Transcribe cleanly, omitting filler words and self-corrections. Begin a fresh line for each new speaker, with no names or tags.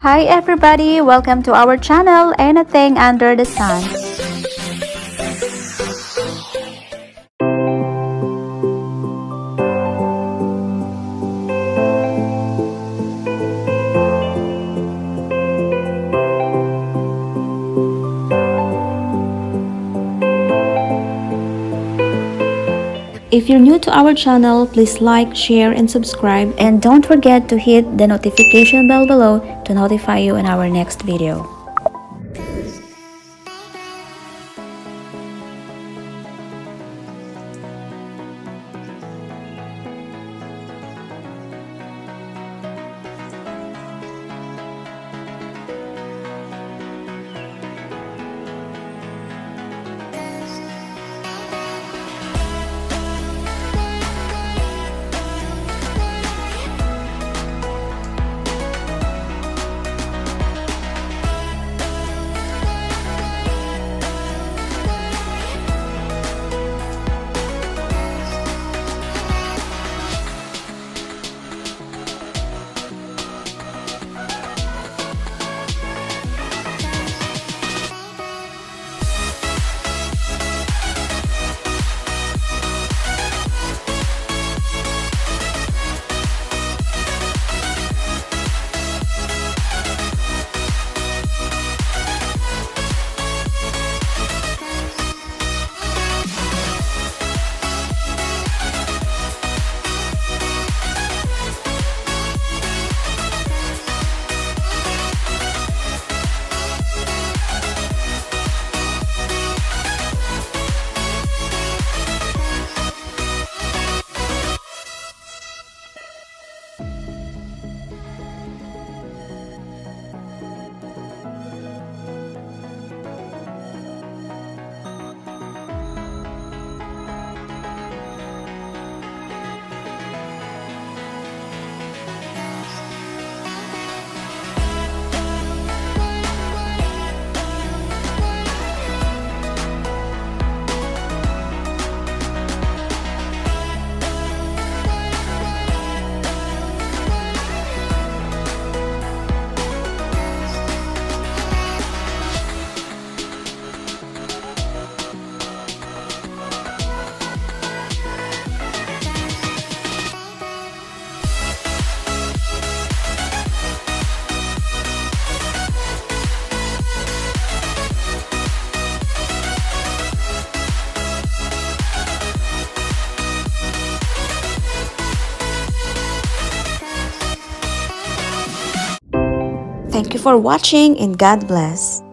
Hi everybody, welcome to our channel, Anything Under the Sun. If you're new to our channel, please like, share, and subscribe. And don't forget to hit the notification bell below to notify you in our next video. Thank you for watching and God bless.